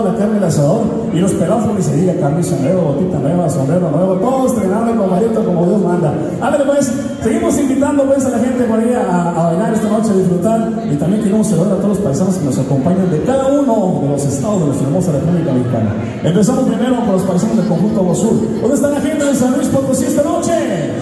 la carne del asador y los pelados se diga camisa nueva, botita nueva, sombrero nuevo, todos estrenando con marito como Dios manda. Ándale pues, seguimos invitando pues a la gente por ahí a bailar esta noche, a disfrutar, y también queremos saludar a todos los paisanos que nos acompañan de cada uno de los estados de nuestra hermosa República Mexicana. Empezamos primero con los paisanos del conjunto Bosur. ¿Dónde está la gente de San Luis Potosí esta noche?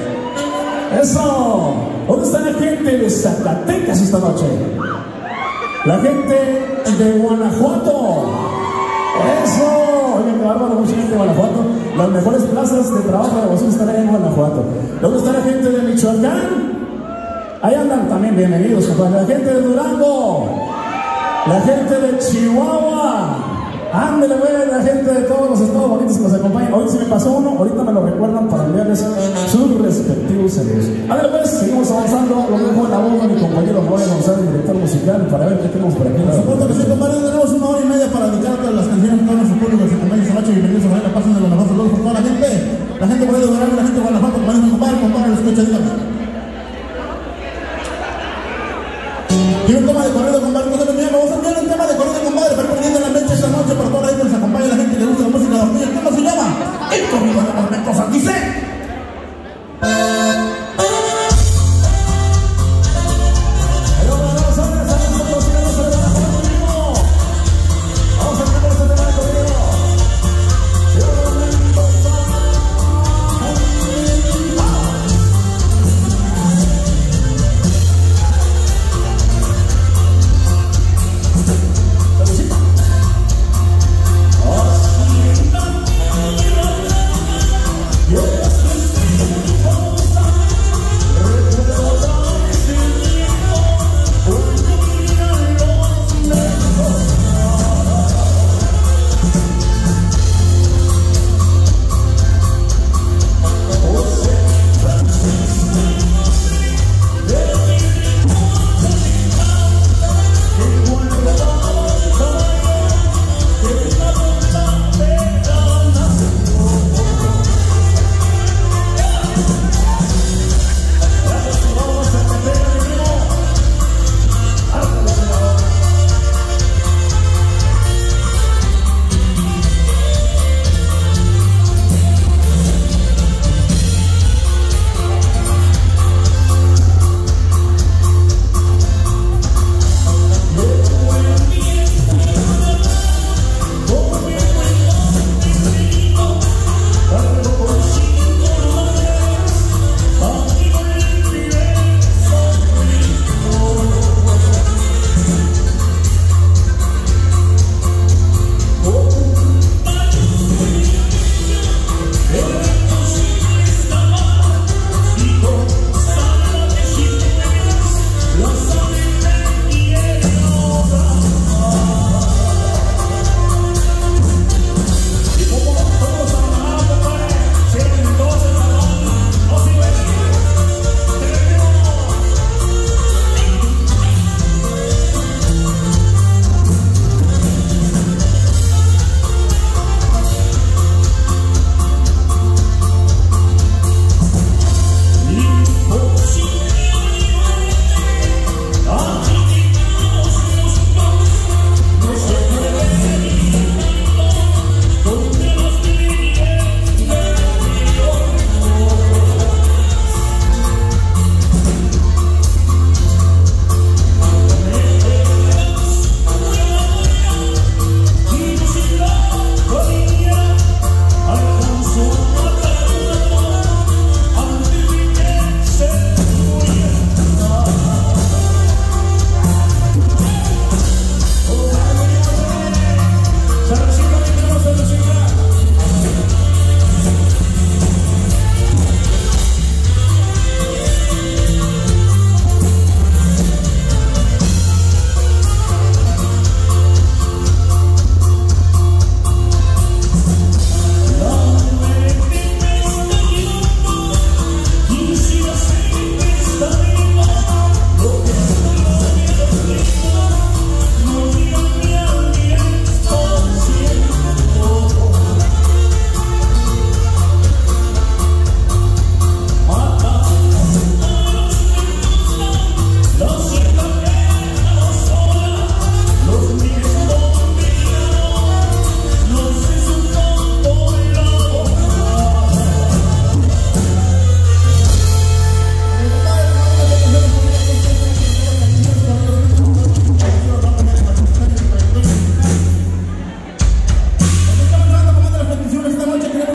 ¡Eso! ¿Dónde está la gente de Zacatecas esta noche? La gente de Guanajuato. ¡Eso! Oigan, qué bárbaro, mucha gente de Guanajuato. Las mejores plazas de trabajo de Bosur están allá en Guanajuato. ¿Dónde está la gente de Michoacán? Ahí andan también, bienvenidos, compadre. La gente de Durango. La gente de Chihuahua. Ándale, güey, la gente de todos los estados bonitos que nos acompañan. Hoy se me pasó uno, ahorita me lo recuerdan para enviarles sus respectivos saludos. Ándale, pues, seguimos avanzando. Lo dejo en la voz de mi compañero Joel González, director musical, para ver qué tenemos por aquí. Por supuesto que sí, compadre, tenemos 1 hora y media para